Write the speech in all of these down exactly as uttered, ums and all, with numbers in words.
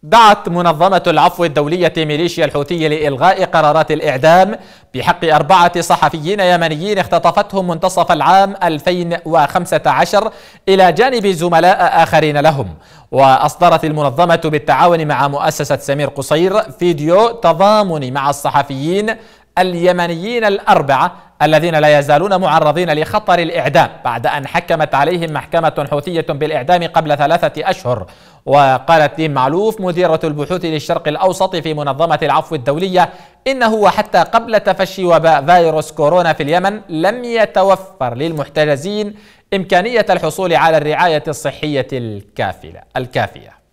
دعت منظمة العفو الدولية ميليشيا الحوثي لإلغاء قرارات الإعدام بحق أربعة صحفيين يمنيين اختطفتهم منتصف العام ألفين وخمسة عشر إلى جانب زملاء آخرين لهم. وأصدرت المنظمة بالتعاون مع مؤسسة سمير قصير فيديو تضامن مع الصحفيين اليمنيين الأربعة الذين لا يزالون معرضين لخطر الإعدام بعد أن حكمت عليهم محكمة حوثية بالإعدام قبل ثلاثة أشهر. وقالت لين معلوف مديرة البحوث للشرق الأوسط في منظمة العفو الدولية إنه وحتى قبل تفشي وباء فيروس كورونا في اليمن لم يتوفر للمحتجزين إمكانية الحصول على الرعاية الصحية الكافية.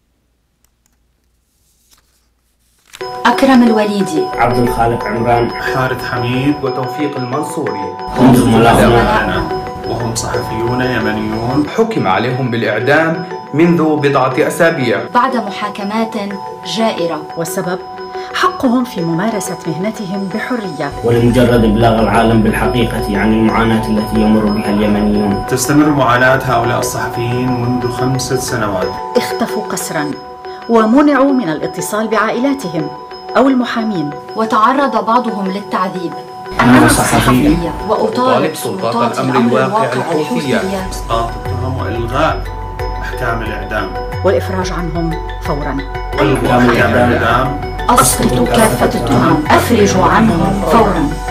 أكرم الوليدي، عبد الخالق عمران، حارث حميد وتوفيق المنصوري هم زملاء وهم صحفيون يمنيون حكم عليهم بالإعدام منذ بضعة أسابيع بعد محاكمات جائرة، والسبب حقهم في ممارسة مهنتهم بحرية ولمجرد إبلاغ العالم بالحقيقة عن المعاناة التي يمر بها اليمنيون. تستمر معاناة هؤلاء الصحفيين منذ خمسة سنوات. اختفوا قسرا ومنعوا من الاتصال بعائلاتهم أو المحامين، وتعرض بعضهم للتعذيب. أنا صحفية وأطالب سلطات الأمر الواقع الحوثية إسقاط التهم وإلغاء أحكام الإعدام والإفراج عنهم فورا. والإلغاء أحكام الإعدام. أسقطوا كافة التهم، أفرجوا عنهم فورا.